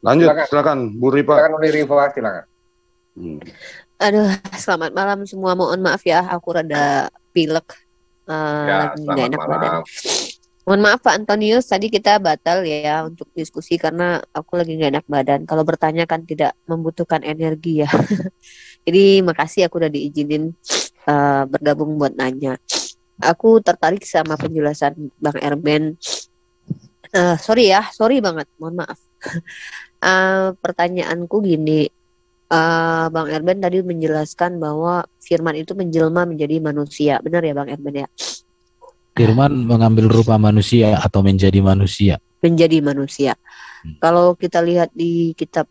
Lanjut, silakan Bu Rifa. Silakan Bu Rifa, silakan. Aduh, selamat malam semua. Mohon maaf ya, aku rada pilek. Lagi nggak enak badan. Mohon maaf Pak Antonius, tadi kita batal ya untuk diskusi karena aku lagi nggak enak badan. Kalau bertanya kan tidak membutuhkan energi ya. Jadi makasih aku udah diizinin bergabung buat nanya. Aku tertarik sama penjelasan Bang Erben. Sorry banget, mohon maaf. Pertanyaanku gini, Bang Erben tadi menjelaskan bahwa firman itu menjelma menjadi manusia, benar ya Bang Erben ya? Firman mengambil rupa manusia atau menjadi manusia. Menjadi manusia. Kalau kita lihat di kitab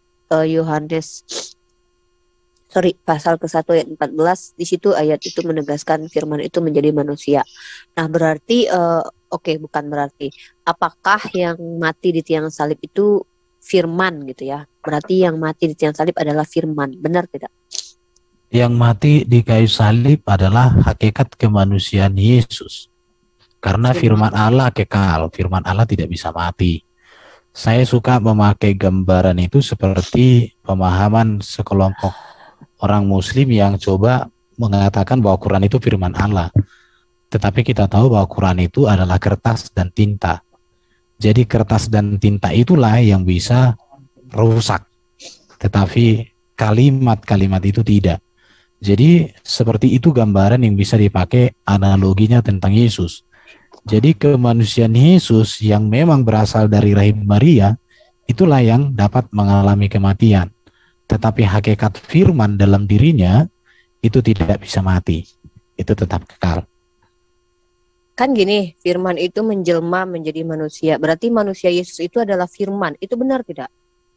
pasal ke-1 ayat 14, di situ ayat itu menegaskan firman itu menjadi manusia. Nah, berarti bukan berarti. Apakah yang mati di tiang salib itu firman gitu ya? Berarti yang mati di tiang salib adalah firman, benar tidak? Yang mati di kayu salib adalah hakikat kemanusiaan Yesus. Karena firman Allah kekal, firman Allah tidak bisa mati. Saya suka memakai gambaran itu seperti pemahaman sekelompok orang Muslim yang coba mengatakan bahwa Quran itu firman Allah. Tetapi kita tahu bahwa Quran itu adalah kertas dan tinta. Jadi kertas dan tinta itulah yang bisa rusak. Tetapi kalimat-kalimat itu tidak. Jadi seperti itu gambaran yang bisa dipakai analoginya tentang Yesus. Jadi kemanusiaan Yesus yang memang berasal dari rahim Maria, itulah yang dapat mengalami kematian. Tetapi hakikat firman dalam dirinya itu tidak bisa mati. Itu tetap kekal. Kan gini, firman itu menjelma menjadi manusia. Berarti manusia Yesus itu adalah firman. Itu benar tidak?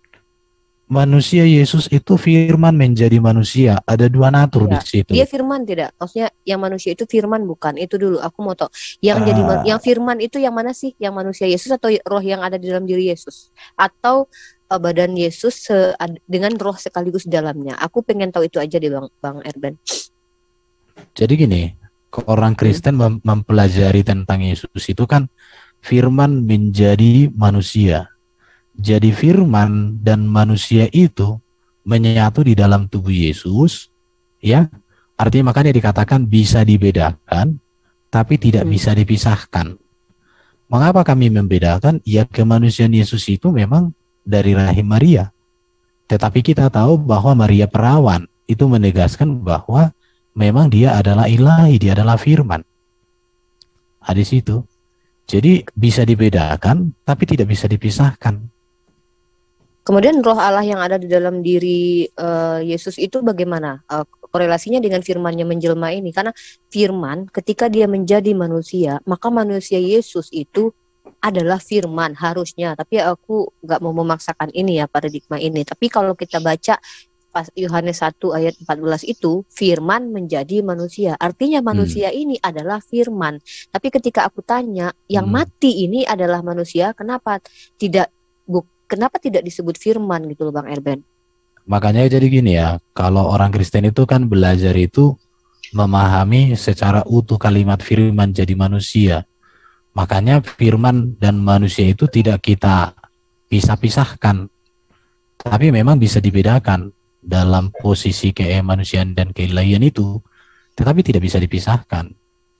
Manusia Yesus itu firman menjadi manusia. Ada dua natur di situ. Dia firman tidak? Maksudnya yang manusia itu firman bukan? Itu dulu aku mau tahu. Yang yang firman itu yang mana sih? Yang manusia Yesus atau roh yang ada di dalam diri Yesus? Atau badan Yesus dengan roh sekaligus dalamnya? Aku pengen tahu itu aja deh Bang Erben. Jadi gini, orang Kristen mempelajari tentang Yesus itu kan firman menjadi manusia. Jadi firman dan manusia itu menyatu di dalam tubuh Yesus, ya. Artinya makanya dikatakan bisa dibedakan, tapi tidak bisa dipisahkan. Mengapa kami membedakan? Ya, kemanusiaan Yesus itu memang dari rahim Maria. Tetapi kita tahu bahwa Maria perawan itu menegaskan bahwa memang dia adalah ilahi, dia adalah firman. Di situ. Jadi bisa dibedakan, tapi tidak bisa dipisahkan. Kemudian roh Allah yang ada di dalam diri Yesus itu bagaimana korelasinya dengan firman-Nya menjelma ini? Karena firman ketika dia menjadi manusia, maka manusia Yesus itu adalah firman harusnya. Tapi aku nggak mau memaksakan ini ya, paradigma ini. Tapi kalau kita baca pas Yohanes 1 ayat 14 itu, firman menjadi manusia. Artinya manusia ini adalah firman. Tapi ketika aku tanya, yang mati ini adalah manusia, kenapa tidak disebut firman gitu loh Bang Erben? Makanya jadi gini ya, kalau orang Kristen itu kan belajar itu memahami secara utuh kalimat firman jadi manusia. Makanya firman dan manusia itu tidak kita pisah-pisahkan. Tapi memang bisa dibedakan dalam posisi kemanusiaan dan keilahian itu, tetapi tidak bisa dipisahkan.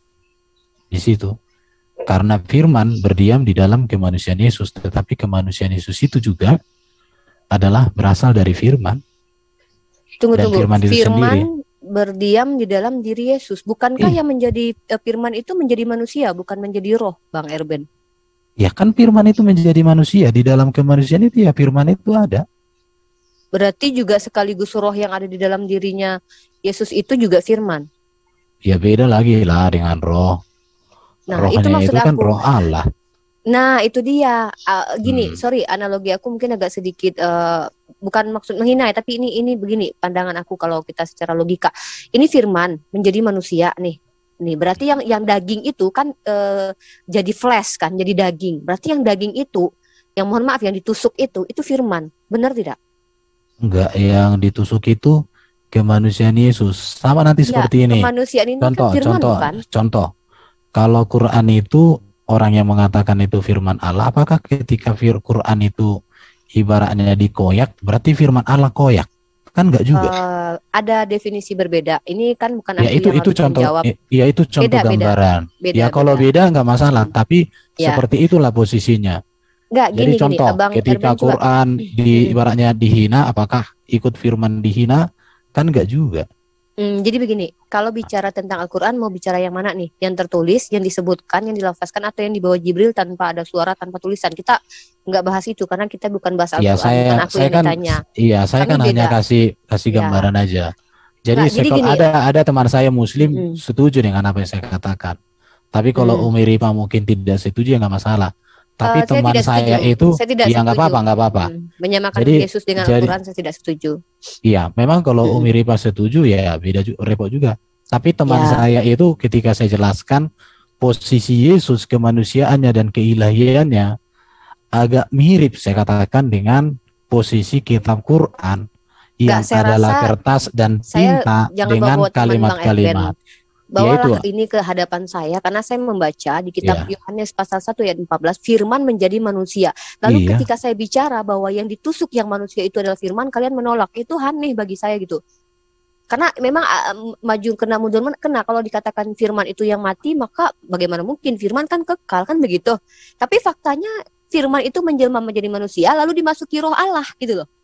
Di situ. Karena firman berdiam di dalam kemanusiaan Yesus, tetapi kemanusiaan Yesus itu juga adalah berasal dari firman. Tunggu. Firman berdiam di dalam diri Yesus. Bukankah yang menjadi firman itu menjadi manusia, bukan menjadi roh, Bang Erben? Ya kan firman itu menjadi manusia. Di dalam kemanusiaan itu ya firman itu ada. Berarti juga sekaligus roh yang ada di dalam dirinya Yesus itu juga firman? Ya beda lagi lah dengan roh. Nah, rohnya itu maksud itu kan aku. Roh Allah. Nah, itu dia. Sorry, analogi aku mungkin agak sedikit bukan maksud menghina ya, tapi ini begini pandangan aku kalau kita secara logika. Ini firman menjadi manusia nih. Nih, berarti yang daging itu kan jadi flesh kan, jadi daging. Berarti yang daging itu, yang mohon maaf yang ditusuk itu firman. Benar tidak? Enggak, yang ditusuk itu kemanusiaan Yesus. Sama nanti seperti ini. Kemanusiaan ini kan firman bukan? Contoh. Kalau Quran itu orang yang mengatakan itu firman Allah, apakah ketika Quran itu ibaratnya dikoyak, berarti firman Allah koyak. Kan enggak juga. Ada definisi berbeda. Ini kan bukan Ya ahli itu yang harus contoh, menjawab. ya itu contoh Beda, beda. gambaran. Beda, Ya kalau beda enggak masalah, tapi Ya. seperti itulah posisinya. Enggak, Jadi gini, contoh, Abang ketika Erben coba. Quran ibaratnya dihina, apakah ikut firman dihina? Kan enggak juga. Jadi begini, kalau bicara tentang Al-Quran mau bicara yang mana nih? Yang tertulis, yang disebutkan, yang dilafazkan, atau yang dibawa Jibril tanpa ada suara, tanpa tulisan? Kita nggak bahas itu karena kita bukan bahas Ya Al-Quran, bukan aku yang kan, ditanya. saya Kami kan hanya beda. kasih Ya. gambaran aja. Jadi Nggak, jadi gini, ada teman saya Muslim setuju dengan apa yang saya katakan. Tapi kalau Umi Rifa mungkin tidak setuju ya nggak masalah. Tapi teman saya itu, ya nggak apa-apa. Menyamakan Yesus dengan Al-Quran saya tidak setuju. Iya, memang kalau Umi Rifa setuju ya beda repot juga. Tapi teman saya itu ketika saya jelaskan posisi Yesus kemanusiaannya dan keilahiannya agak mirip saya katakan dengan posisi kitab Quran yang adalah kertas dan tinta dengan kalimat-kalimat. Bawalah ini ke hadapan saya karena saya membaca di kitab Yohanes pasal 1 ayat 14 firman menjadi manusia. Lalu ketika saya bicara bahwa yang ditusuk yang manusia itu adalah firman, kalian menolak. Itu aneh bagi saya gitu. Karena memang maju kena mundur kena, kalau dikatakan firman itu yang mati, maka bagaimana mungkin? Firman kan kekal kan begitu. Tapi faktanya firman itu menjelma menjadi manusia lalu dimasuki roh Allah gitu loh.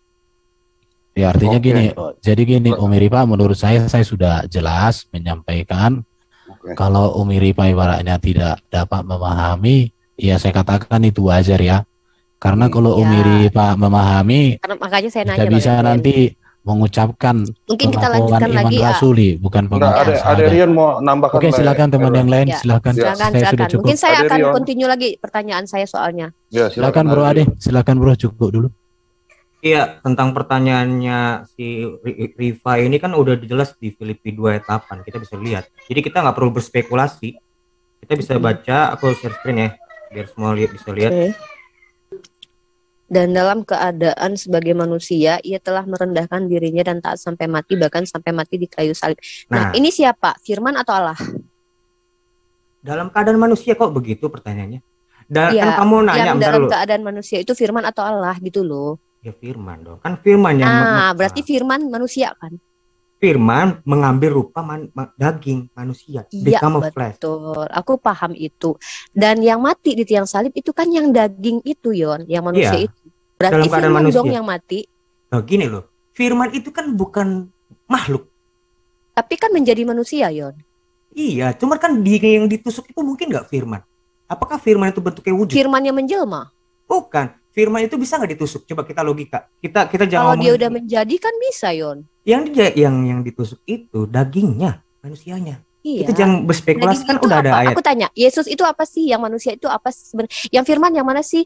Ya artinya gini, jadi gini Umi Rifa, menurut saya sudah jelas menyampaikan. Kalau Umi Rifa ibaratnya tidak dapat memahami, ya saya katakan itu wajar ya. Karena kalau Umi Rifa memahami, makanya saya nanya bisa nanti mengucapkan mungkin kita lanjutkan iman lagi rasuli, bukan pengakuan syahadat. Ada Rian mau nambahkan. Oke, silakan teman yang lain, silakan. Silakan. Mungkin saya akan continue lagi pertanyaan saya soalnya. Ya, silakan Bro Ade, silakan Bro, cukup dulu. Iya, tentang pertanyaannya si Rifa ini kan udah jelas di Filipi 2 ayat 8, kita bisa lihat. Jadi kita nggak perlu berspekulasi, kita bisa baca. Aku share screen ya, biar semua bisa lihat. Dan dalam keadaan sebagai manusia, ia telah merendahkan dirinya dan taat sampai mati, bahkan sampai mati di kayu salib. Nah, ini siapa? Firman atau Allah? Dalam keadaan manusia kok begitu pertanyaannya? Dan kan kamu nanya yang dalam keadaan manusia itu firman atau Allah gitu loh. Ya firman dong, kan firman yang berarti firman manusia kan? Firman mengambil rupa daging manusia. Iya betul, aku paham itu. Dan yang mati di tiang salib itu kan yang daging itu Yon, yang manusia itu. Berarti firman dong yang mati. Nah, gini loh, firman itu kan bukan makhluk. Tapi kan menjadi manusia Yon. Iya, cuman kan yang ditusuk itu mungkin nggak firman. Apakah firman itu bentuknya wujud? Firman yang menjelma? Bukan. Firman itu bisa nggak ditusuk? Coba kita logika. Kita jangan. Kalau dia udah menjadi kan bisa Yon. Yang ditusuk itu dagingnya, manusianya. Iya. Kita jangan berspekulasi, kan udah ada ayat. Aku tanya, Yesus itu apa sih? Yang manusia itu apa sih sebenarnya? Yang firman yang mana sih?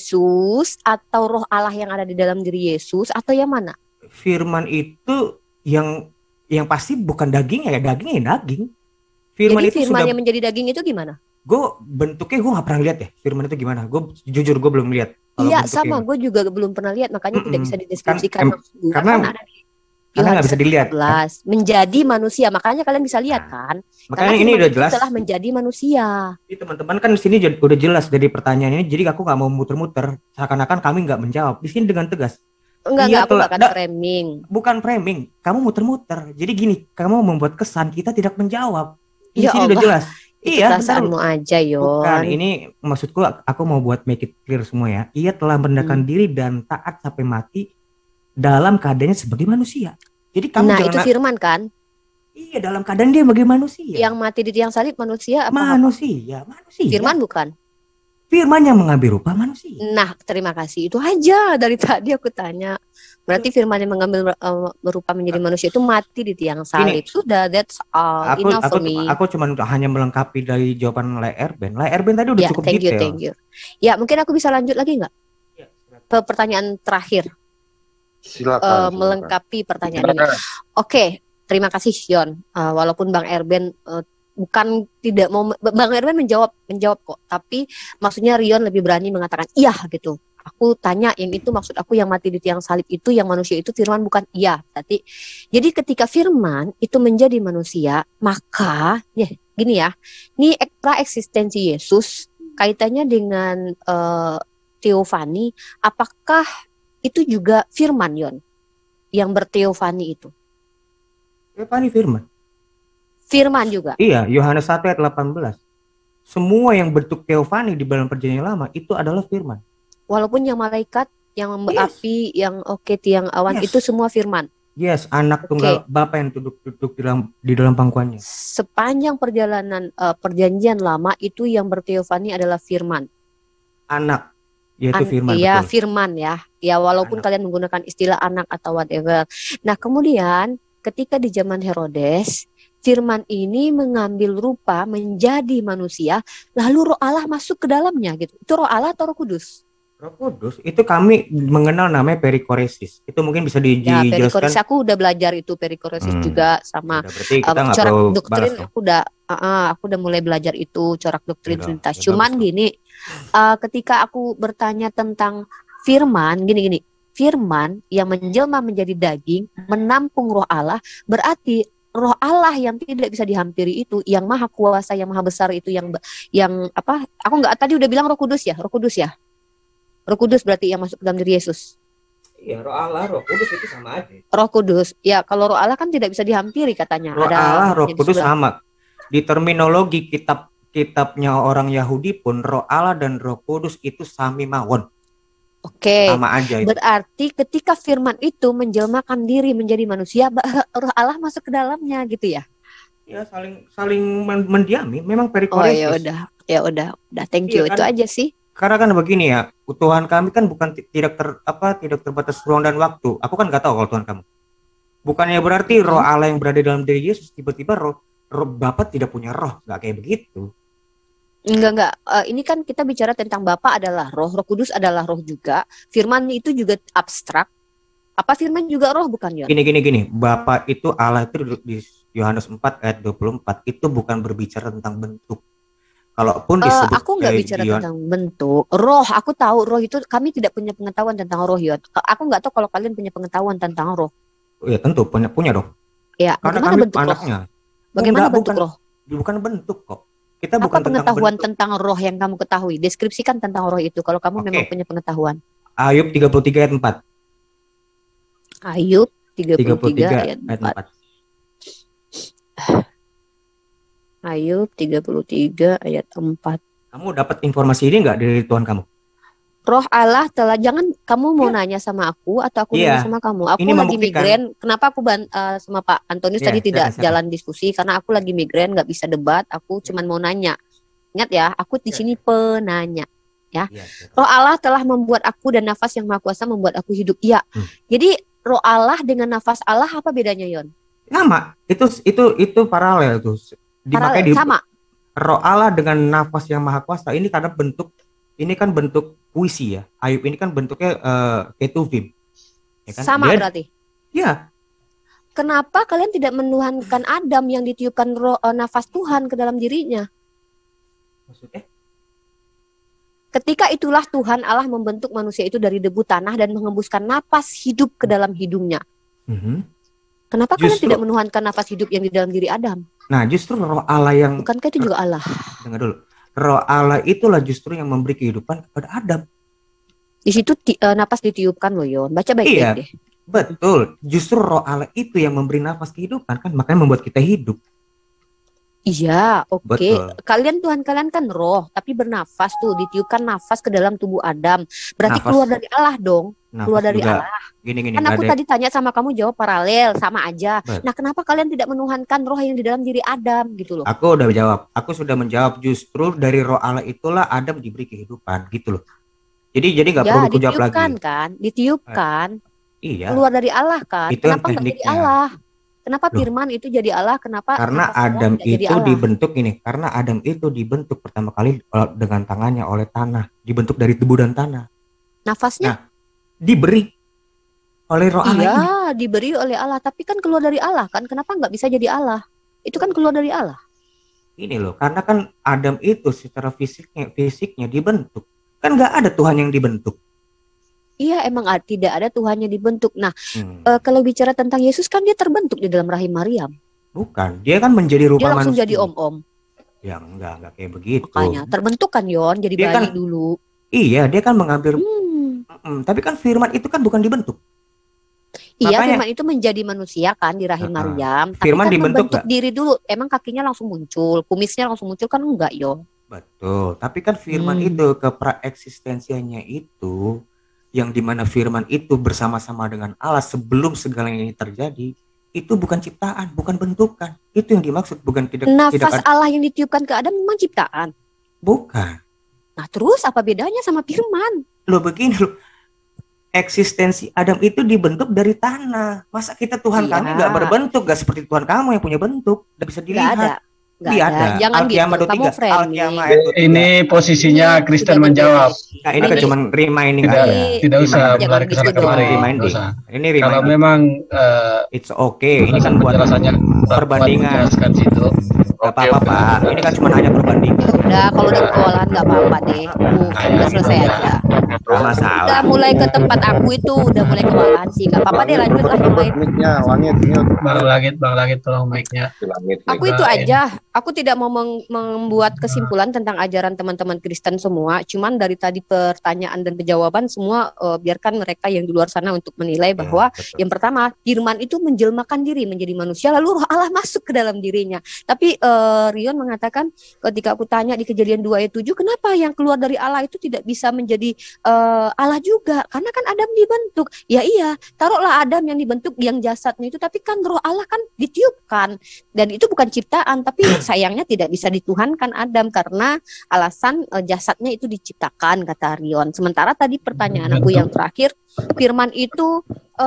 Yesus atau roh Allah yang ada di dalam diri Yesus atau yang mana? Firman itu yang pasti bukan daging ya, dagingnya daging. Firman jadi itu firman yang menjadi daging itu gimana? Bentuknya gue nggak pernah lihat ya firman itu gimana. Gue jujur gue belum lihat. Iya sama, gue juga belum pernah lihat, makanya tidak bisa dideskripsikan. Karena nggak bisa dilihat. Menjadi manusia, makanya kalian bisa lihat kan. Makanya ini udah jelas. Telah menjadi manusia. Jadi teman-teman kan di sini udah jelas dari pertanyaan ini. Jadi aku nggak mau muter-muter. Seakan-akan kami nggak menjawab. Di sini dengan tegas. Enggak, aku akan framing. Bukan framing, kamu muter-muter. Jadi gini, kamu membuat kesan kita tidak menjawab. Di ya sini Allah. Udah jelas. Iya, perasaanmu aja Yon. Bukan, ini maksudku aku mau buat make it clear semua ya. Ia telah merendahkan diri dan taat sampai mati dalam keadaannya sebagai manusia. Jadi kamu itu firman kan? Iya, dalam keadaan dia sebagai manusia. Yang mati di tiang salib manusia apa? Manusia. Firman bukan? Firman yang mengambil rupa manusia. Nah, terima kasih. Itu aja dari tadi aku tanya. Berarti firman yang mengambil berupa menjadi manusia itu mati di tiang salib. Sudah, that's all. Enough for me. Aku cuma hanya melengkapi dari jawaban Erben. Erben tadi udah cukup detail. Thank you. Ya, mungkin aku bisa lanjut lagi nggak? Ke pertanyaan terakhir. Silakan. Melengkapi pertanyaan ini. Oke, terima kasih Yon. Walaupun Bang Erben bukan tidak mau, Bang Erben menjawab kok. Tapi maksudnya Rion lebih berani mengatakan iya gitu. Aku tanya yang itu maksud aku yang mati di tiang salib itu yang manusia itu firman bukan iya. Jadi ketika firman itu menjadi manusia, maka ya gini ya, ini pra eksistensi Yesus kaitannya dengan teofani, apakah itu juga firman, Yon? Yang berteofani itu. Teofani firman. Firman juga. Iya, Yohanes 1 ayat 18. Semua yang bentuk teofani di dalam perjanjian lama itu adalah firman. Walaupun yang malaikat, yang api, yang tiang awan, itu semua firman. Yes, anak tunggal Bapa yang duduk di dalam pangkuannya. Sepanjang perjalanan perjanjian lama itu yang berteofani adalah firman. Anak, yaitu firman. Iya, betul. firman ya. Ya, walaupun kalian menggunakan istilah anak atau whatever. Nah, kemudian ketika di zaman Herodes, firman ini mengambil rupa menjadi manusia, lalu Roh Allah masuk ke dalamnya gitu. Itu Roh Allah atau Roh Kudus? Roh Kudus itu kami mengenal namanya perikoresis. Itu mungkin bisa Ya, dijelaskan. perikoresis aku udah belajar itu perikoresis juga sama berarti kita nggak corak perlu doktrin. bahas, Aku udah mulai belajar itu corak doktrin Trinitas. ya Cuman bagus, gini, ketika aku bertanya tentang firman, gini, firman yang menjelma menjadi daging, menampung Roh Allah, berarti Roh Allah yang tidak bisa dihampiri itu, yang maha kuasa, yang maha besar itu, yang apa? Aku nggak tadi udah bilang Roh Kudus ya, Roh Kudus ya. Roh Kudus berarti yang masuk ke dalam diri Yesus. Iya, Roh Allah, Roh Kudus itu sama aja. Roh Kudus, ya kalau Roh Allah kan tidak bisa dihampiri katanya. Roh Allah, Roh Kudus sama. Di terminologi kitabnya orang Yahudi pun Roh Allah dan Roh Kudus itu sami mawon. Oke. Sama aja itu. Berarti ketika firman itu menjelmakan diri menjadi manusia, Roh Allah masuk ke dalamnya gitu ya? Ya saling mendiami. Memang perikoresis. Oh ya udah. Thank you, Iya, itu kan? aja sih. Karena kan begini ya, Tuhan kami kan bukan tidak terbatas ruang dan waktu. Aku kan nggak tahu kalau Tuhan kamu. Bukannya berarti Roh Allah yang berada dalam diri Yesus tiba-tiba roh Bapa tidak punya roh, nggak kayak begitu. Enggak. Ini kan kita bicara tentang Bapa adalah roh, Roh Kudus adalah roh juga. Firman itu juga abstrak. Apa firman juga roh bukan ya? Gini. Bapa itu Allah itu di Yohanes 4 ayat 24 itu bukan berbicara tentang bentuk. Kalaupun disebut aku nggak bicara tentang bentuk. Roh, aku tahu roh itu kami tidak punya pengetahuan tentang roh ya. Aku nggak tahu kalau kalian punya pengetahuan tentang roh. Oh, ya tentu punya dong. Ya, karena bagaimana kami bentuk anaknya. roh? Bagaimana bentuk roh? Bukan bentuk kok. Kita apa bukan pengetahuan tentang roh yang kamu ketahui? Deskripsikan tentang roh itu kalau kamu memang punya pengetahuan. Ayub 33 ayat 4. Ayub 33 ayat 4. Ayub 33 ayat 4. Kamu dapat informasi ini nggak dari Tuhan kamu? Roh Allah telah, jangan kamu mau nanya sama aku atau aku nanya sama kamu. Aku ini lagi migrain. Kenapa aku sama Pak Antonius tadi tidak jalan diskusi? Karena aku lagi migrain, nggak bisa debat. Aku cuman mau nanya. Ingat ya, aku di sini penanya. Ya, Roh Allah telah membuat aku dan nafas yang maha kuasa membuat aku hidup. Ya, jadi Roh Allah dengan nafas Allah apa bedanya, Yon? Sama. Itu paralel tuh. Paralel, sama. Roh Allah dengan nafas yang maha kuasa ini karena ini kan bentuk puisi ya. Ayub ini kan bentuknya ketuvim. Ya kan? Sama berarti. Ya. Kenapa kalian tidak menuhankan Adam yang ditiupkan nafas Tuhan ke dalam dirinya? Maksudnya? Ketika itulah Tuhan Allah membentuk manusia itu dari debu tanah dan mengembuskan napas hidup ke dalam hidungnya. Kenapa kalian tidak menuhankan nafas hidup yang di dalam diri Adam? Nah, justru Roh Allah yang... Bukankah itu juga Allah? Dengar dulu. Roh Allah itulah justru yang memberi kehidupan kepada Adam. Di situ napas ditiupkan loh, Yon. Baca baik-baik deh. Betul. Justru Roh Allah itu yang memberi nafas kehidupan kan, makanya membuat kita hidup. Iya, oke. Kalian Tuhan kalian kan roh, tapi bernafas tuh, ditiupkan nafas ke dalam tubuh Adam. Berarti keluar dari Allah dong. Keluar dari Allah. Gini, kan aku tadi tanya sama kamu jawab paralel, sama aja. Nah, kenapa kalian tidak menuhankan roh yang di dalam diri Adam gitu loh? Aku udah jawab. Aku sudah menjawab, justru dari Roh Allah itulah Adam diberi kehidupan gitu loh. Jadi nggak perlu dijawab lagi. Ditiupkan. Iya. Keluar dari Allah kan. Itu kenapa nggak jadi Allah? Kenapa firman itu jadi Allah? Kenapa? Karena Adam itu dibentuk ini. Karena Adam itu dibentuk pertama kali dengan tangannya oleh tanah. Dibentuk dari debu dan tanah. Nafasnya? Diberi oleh Roh Allah. Iya, diberi oleh Allah. Tapi kan keluar dari Allah kan. Kenapa nggak bisa jadi Allah? Itu kan keluar dari Allah. Ini loh. Karena kan Adam itu secara fisiknya dibentuk. Kan nggak ada Tuhan yang dibentuk. Iya, emang tidak ada Tuhan yang dibentuk. Nah, kalau bicara tentang Yesus kan dia terbentuk di dalam rahim Maryam. Bukan, dia kan menjadi rupa manusia. Dia langsung jadi om-om. Ya enggak kayak begitu. Makanya terbentuk kan Yon, jadi bayi dulu. Iya, dia kan mengambil. Hmm. Tapi kan firman itu kan bukan dibentuk. Iya, Makanya- firman itu menjadi manusia kan di rahim Maryam. Tapi Firman kan dibentuk membentuk nggak? diri dulu. Emang kakinya langsung muncul, kumisnya langsung muncul kan enggak, yo. Betul. Tapi kan firman Hmm. itu kepraeksistensiannya itu yang dimana firman itu bersama-sama dengan Allah sebelum segala ini terjadi, itu bukan ciptaan, bukan bentukan. Itu yang dimaksud, bukan tidak Nafas ada. Allah yang ditiupkan ke Adam memang ciptaan. Bukan. Nah, terus apa bedanya sama firman? Lo begini lo. Eksistensi Adam itu dibentuk dari tanah. Masa kita Tuhan Iya. kami nggak berbentuk, nggak seperti Tuhan kamu yang punya bentuk, nggak bisa Nggak dilihat. ada. Nggak Iya ada. ada. Jangan Al-Qiyamah gitu. Kamu 23. framing. Al-Qiyamah ayat 23. Ini posisinya Ini Kristen sudah menjawab. Nah, ini kan Ini- cuma reminding Tidak, aja. tidak usah Jangan melari ke sana gitu kemari. dong. Nggak Reminding. usah. Ini Kalau reminding. memang It's okay. Ini kan buat penjelasannya perbandingan. menjelaskan situ. Gak apa-apa, Pak. Ini kan cuma hanya perbandingan. udah kalau udah kewalahan nggak apa-apa deh. Udah selesai aja. Gak masalah. Udah mulai ke tempat aku itu udah mulai kewalahan sih. Nggak apa-apa deh, lanjut lah yang lain. Mic-nya, langit, mute. Bang Langit tolong mic-nya. Aku itu aja. Aku tidak mau membuat kesimpulan tentang ajaran teman-teman Kristen semua. Cuman dari tadi pertanyaan dan penjawaban semua biarkan mereka yang di luar sana untuk menilai bahwa Betul. yang pertama firman itu menjelmakan diri menjadi manusia lalu roh Allah masuk ke dalam dirinya. Tapi Rion mengatakan ketika aku tanya di Kejadian 2 ayat 7 kenapa yang keluar dari Allah itu tidak bisa menjadi Allah juga? Karena kan Adam dibentuk. Ya iya, taruhlah Adam yang dibentuk yang jasadnya itu tapi kan roh Allah kan ditiupkan dan itu bukan ciptaan tapi sayangnya tidak bisa dituhankan Adam karena alasan jasadnya itu diciptakan kata Rion. Sementara tadi pertanyaan aku yang terakhir firman itu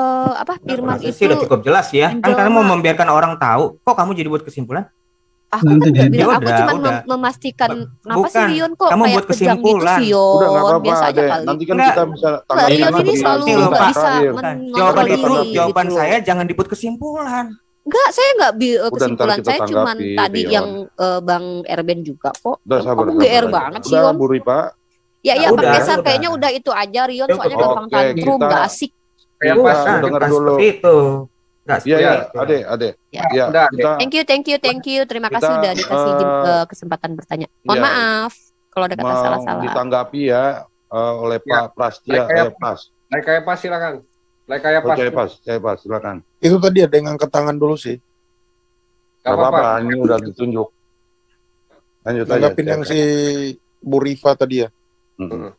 firman Masa itu sih udah cukup jelas ya. Kan menjelma. kamu mau membiarkan orang tahu. Kok kamu jadi buat kesimpulan? Aku Nanti kan nggak jadi- bilang, aku Udah, cuma udah. memastikan kenapa Bukan, sih Rion kok kamu kayak buat kejam gitu kesimpulan. sih Udah nggak Yon, apa-apa, biasa aja Dek. kali. Nanti kan Enggak. kita bisa Nggak, tanggapi Rion lagi ini di selalu Nih, loh, nggak Pak. bisa Terakhir. mengontrol Jawaban diri itu, jawaban gitu saya loh. jangan dibuat kesimpulan. Enggak, saya nggak Udah, ntar kesimpulan kita saya cuman tanggapi, tadi Rion. yang Bang Erben juga kok. Udah sabar. Kamu sabar GR aja. banget sih Udah, Yon. Bu Ripa. Ya Udah, Bang Besar udah. kayaknya udah itu aja Rion Cukup. soalnya gampang Oke, tantrum, kita- nggak asik. Kita Bukan, dengar bukan dulu. seperti itu. Nggak Iya, seperti ya, itu. Ade. Ya. Ya, Udah, kita Thank you. Terima Kita, kasih udah dikasih kesempatan bertanya. Mohon ya, maaf kalau ada kata mau salah-salah. ditanggapi ya oleh Ya. Pak Prastia. Baik, Pas. Naik kayak pas silakan. Naik kayak pas. Oke, Pas, silakan. Itu tadi ada yang angkat tangan dulu sih. Gak Gak apa-apa, apa-apa. ini udah ditunjuk. Lanjut aja. Tanggapin yang si Bu Rifa tadi ya. Mm-mm.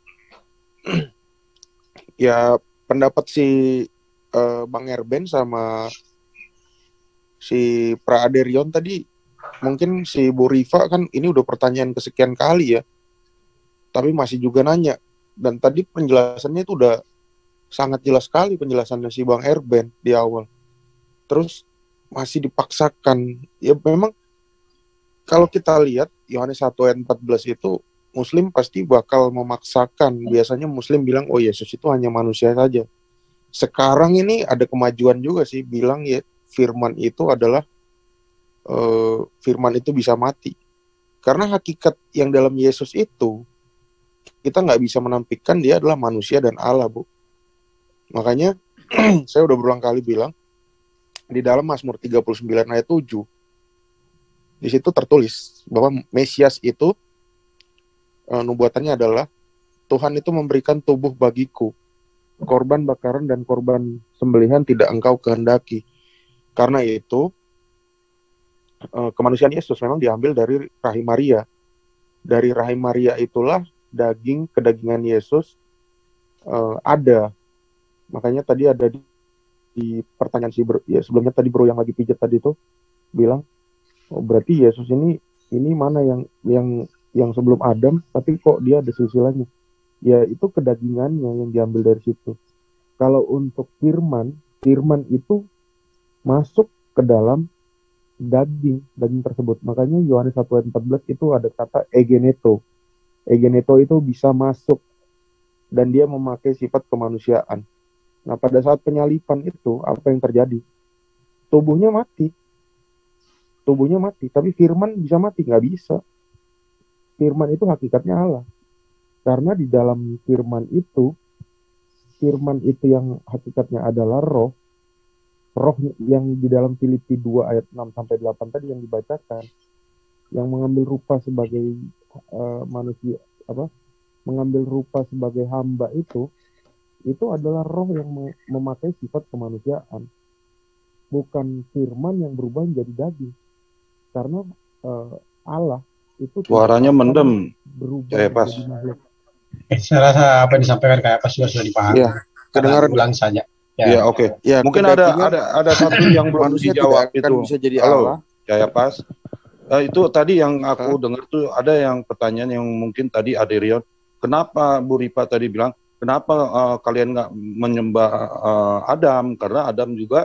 Ya pendapat si Bang Erben sama si Pra Aderion tadi, mungkin si Bu Rifa kan ini udah pertanyaan kesekian kali ya. Tapi masih juga nanya. Dan tadi penjelasannya itu udah sangat jelas sekali penjelasannya si Bang Erben di awal. Terus masih dipaksakan. Ya memang kalau kita lihat Yohanes 1 ayat 14 itu Muslim pasti bakal memaksakan. Biasanya Muslim bilang, oh Yesus itu hanya manusia saja. Sekarang ini ada kemajuan juga sih, bilang ya firman itu adalah firman itu bisa mati. Karena hakikat yang dalam Yesus itu kita nggak bisa menampilkan dia adalah manusia dan Allah, Bu. Makanya saya udah berulang kali bilang di dalam Mazmur 39 ayat 7 di situ tertulis bahwa Mesias itu nubuatannya adalah Tuhan itu memberikan tubuh bagiku, korban bakaran dan korban sembelihan tidak engkau kehendaki. Karena itu kemanusiaan Yesus memang diambil dari rahim Maria. Dari rahim Maria itulah kedagingan Yesus ada. Makanya tadi ada di pertanyaan sebelumnya tadi bro yang lagi pijat tadi itu bilang, oh berarti Yesus ini mana yang sebelum Adam, tapi kok dia ada silsilahnya. Ya itu kedagingannya yang diambil dari situ. Kalau untuk firman itu masuk ke dalam daging tersebut. Makanya Yohanes 1 ayat 14 itu ada kata egeneto. Egeneto itu bisa masuk dan dia memakai sifat kemanusiaan. Nah pada saat penyalipan itu apa yang terjadi? Tubuhnya mati, tapi firman bisa mati? Nggak bisa. Firman itu hakikatnya Allah. Karena di dalam firman itu yang hakikatnya adalah roh yang di dalam Filipi 2 ayat 6 sampai 8 tadi yang dibacakan, yang mengambil rupa sebagai manusia mengambil rupa sebagai hamba itu adalah roh yang memakai sifat kemanusiaan, bukan firman yang berubah menjadi daging. Karena Allah itu Suaranya mendem. berubah Kayak pas. menjadi makhluk. Saya rasa apa yang disampaikan kayak apa sudah dipahami. Iya, kedengaran. Ulang saja. Iya, oke. Ya, Mungkin ada satu yang belum manusia dijawab tidak akan itu. bisa jadi Halo. Allah. Kayak pas. Itu tadi yang aku dengar tuh ada yang pertanyaan yang mungkin tadi Aderion. Kenapa Bu Ripa tadi bilang, kenapa kalian nggak menyembah Adam? Karena Adam juga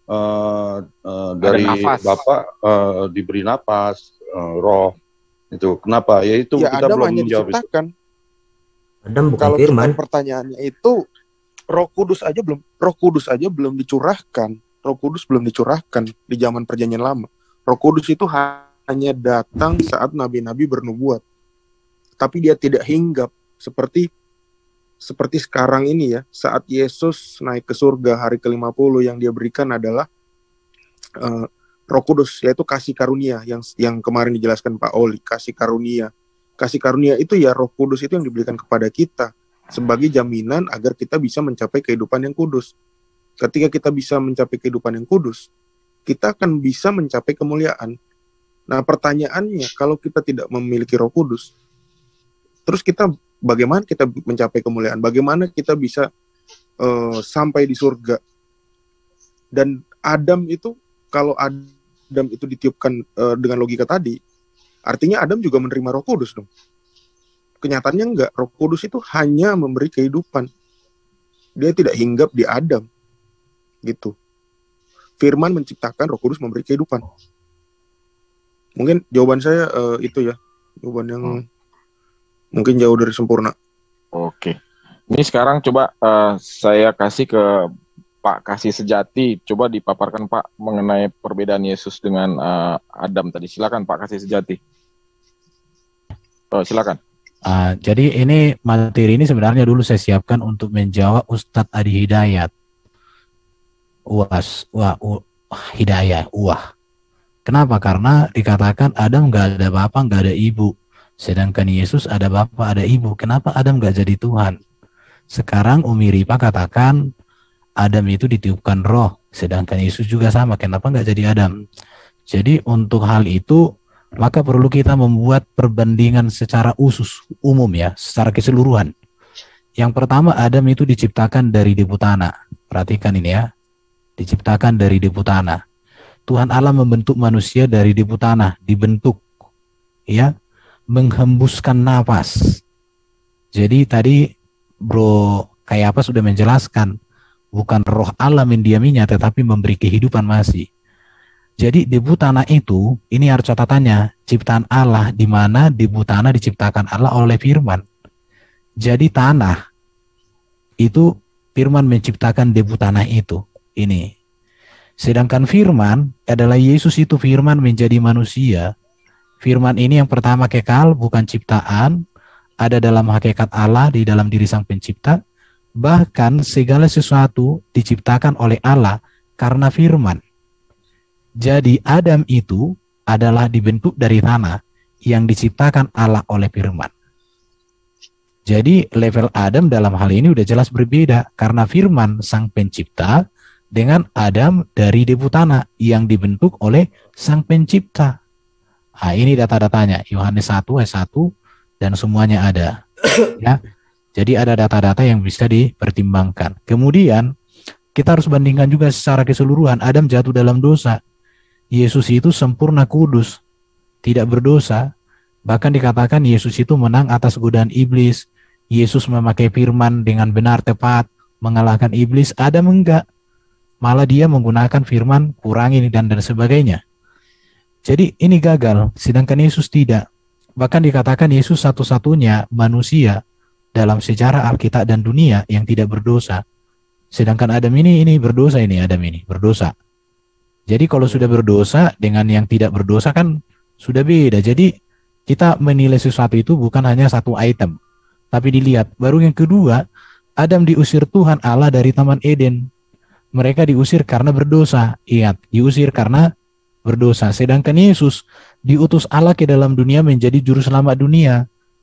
dari nafas. Bapak diberi napas, roh. Itu kenapa? Ya itu Ya, kita Adam belum hanya menjawab itu. diciptakan. Adam bukan Kalau firman. kita pertanyaannya itu Roh Kudus aja belum dicurahkan. Roh Kudus belum dicurahkan di zaman Perjanjian Lama. Roh Kudus itu hanya datang saat nabi-nabi bernubuat. Tapi dia tidak hinggap seperti sekarang ini ya, saat Yesus naik ke surga hari ke-50 yang dia berikan adalah Roh Kudus, yaitu kasih karunia yang kemarin dijelaskan Pak Oli, kasih karunia. Kasih karunia itu ya Roh Kudus itu yang diberikan kepada kita sebagai jaminan agar kita bisa mencapai kehidupan yang kudus. Ketika kita bisa mencapai kehidupan yang kudus, kita akan bisa mencapai kemuliaan. Nah, pertanyaannya, kalau kita tidak memiliki Roh Kudus, terus bagaimana kita mencapai kemuliaan? Bagaimana kita bisa sampai di surga? Dan Adam itu, kalau Adam itu ditiupkan dengan logika tadi, artinya Adam juga menerima Roh Kudus dong. Kenyataannya enggak. Roh Kudus itu hanya memberi kehidupan. Dia tidak hinggap di Adam. Gitu. Firman menciptakan, Roh Kudus memberi kehidupan. Mungkin jawaban saya itu ya. Jawaban yang mungkin jauh dari sempurna. Oke. Ini sekarang coba saya kasih ke Pak Kasih Sejati. Coba dipaparkan Pak mengenai perbedaan Yesus dengan Adam tadi. Silakan Pak Kasih Sejati. Silakan. Jadi ini materi ini sebenarnya dulu saya siapkan untuk menjawab Ustadz Adi Hidayat. Hidayah. Kenapa? Karena dikatakan Adam nggak ada bapak, nggak ada ibu. Sedangkan Yesus ada bapak, ada ibu. Kenapa Adam nggak jadi Tuhan? Sekarang Umi Ripa katakan Adam itu ditiupkan roh. Sedangkan Yesus juga sama. Kenapa nggak jadi Adam? Jadi untuk hal itu maka perlu kita membuat perbandingan secara umum ya, secara keseluruhan. Yang pertama, Adam itu diciptakan dari debu tanah. Perhatikan ini ya, diciptakan dari debu tanah. Tuhan Allah membentuk manusia dari debu tanah, dibentuk, ya, menghembuskan nafas. Jadi tadi Bro Kayapa sudah menjelaskan, bukan roh Allah mendiaminya, tetapi memberi kehidupan masih. Jadi debu tanah itu, ini harus catatannya, ciptaan Allah, di mana debu tanah diciptakan Allah oleh firman. Jadi tanah, itu firman menciptakan debu tanah itu. Ini. Sedangkan firman adalah Yesus itu firman menjadi manusia. Firman ini yang pertama kekal, bukan ciptaan, ada dalam hakikat Allah, di dalam diri sang pencipta. Bahkan segala sesuatu diciptakan oleh Allah karena firman. Jadi Adam itu adalah dibentuk dari tanah yang diciptakan Allah oleh firman. Jadi level Adam dalam hal ini udah jelas berbeda karena firman sang pencipta dengan Adam dari debu tanah yang dibentuk oleh sang pencipta. Nah, ini data-datanya Yohanes 1 ayat 1 dan semuanya ada. Ya. Jadi ada data-data yang bisa dipertimbangkan. Kemudian kita harus bandingkan juga secara keseluruhan. Adam jatuh dalam dosa. Yesus itu sempurna kudus, tidak berdosa. Bahkan dikatakan Yesus itu menang atas godaan iblis. Yesus memakai firman dengan benar tepat, mengalahkan iblis. Adam enggak. Malah dia menggunakan firman, kurangi dan sebagainya. Jadi ini gagal, sedangkan Yesus tidak. Bahkan dikatakan Yesus satu-satunya manusia dalam sejarah Alkitab dan dunia yang tidak berdosa. Sedangkan Adam ini berdosa, Adam ini berdosa. Jadi kalau sudah berdosa dengan yang tidak berdosa kan sudah beda. Jadi kita menilai sesuatu itu bukan hanya satu item, tapi dilihat. Baru yang kedua, Adam diusir Tuhan Allah dari Taman Eden. Mereka diusir karena berdosa. Ingat, diusir karena berdosa. Sedangkan Yesus diutus Allah ke dalam dunia menjadi juru selamat dunia.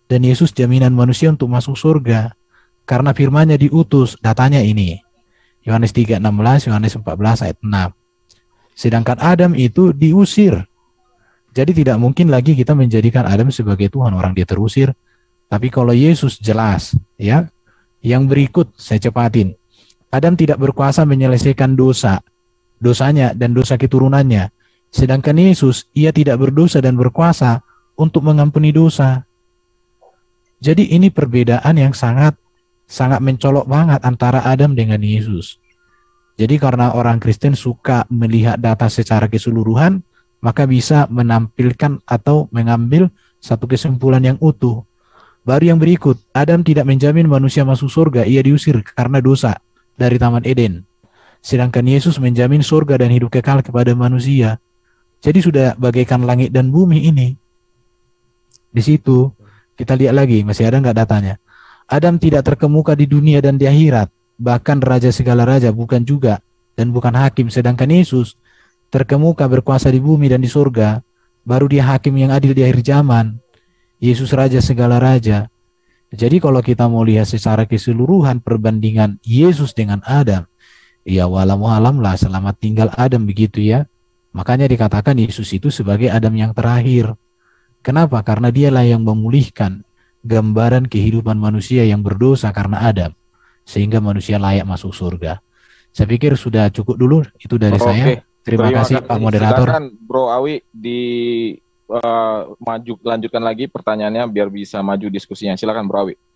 dan Yesus jaminan manusia untuk masuk surga karena firman-Nya diutus. Datanya ini Yohanes 3:16, Yohanes 14 ayat 6. Sedangkan Adam itu diusir. Jadi tidak mungkin lagi kita menjadikan Adam sebagai Tuhan, orang dia terusir. Tapi kalau Yesus jelas, ya. Yang berikut saya cepatin. Adam tidak berkuasa menyelesaikan dosanya dan dosa keturunannya. Sedangkan Yesus, ia tidak berdosa dan berkuasa untuk mengampuni dosa. Jadi ini perbedaan yang sangat mencolok banget antara Adam dengan Yesus. Jadi karena orang Kristen suka melihat data secara keseluruhan, maka bisa menampilkan atau mengambil satu kesimpulan yang utuh. Baru yang berikut, Adam tidak menjamin manusia masuk surga, ia diusir karena dosa dari Taman Eden. Sedangkan Yesus menjamin surga dan hidup kekal kepada manusia. Jadi sudah bagaikan langit dan bumi ini. Di situ kita lihat lagi, masih ada nggak datanya? Adam tidak terkemuka di dunia dan di akhirat, bahkan raja segala raja bukan juga dan bukan hakim. Sedangkan Yesus terkemuka berkuasa di bumi dan di surga, baru dia hakim yang adil di akhir zaman. Yesus raja segala raja. Jadi kalau kita mau lihat secara keseluruhan perbandingan Yesus dengan Adam, ya walau-alam lah, selamat tinggal Adam, begitu ya. Makanya dikatakan Yesus itu sebagai Adam yang terakhir. Kenapa? Karena dialah yang memulihkan gambaran kehidupan manusia yang berdosa karena Adam, sehingga manusia layak masuk surga. Saya pikir sudah cukup dulu itu dari saya. Terima kasih Pak Moderator. Silakan Bro Awi lanjutkan lagi pertanyaannya biar bisa maju diskusinya. Silakan Bro Awi.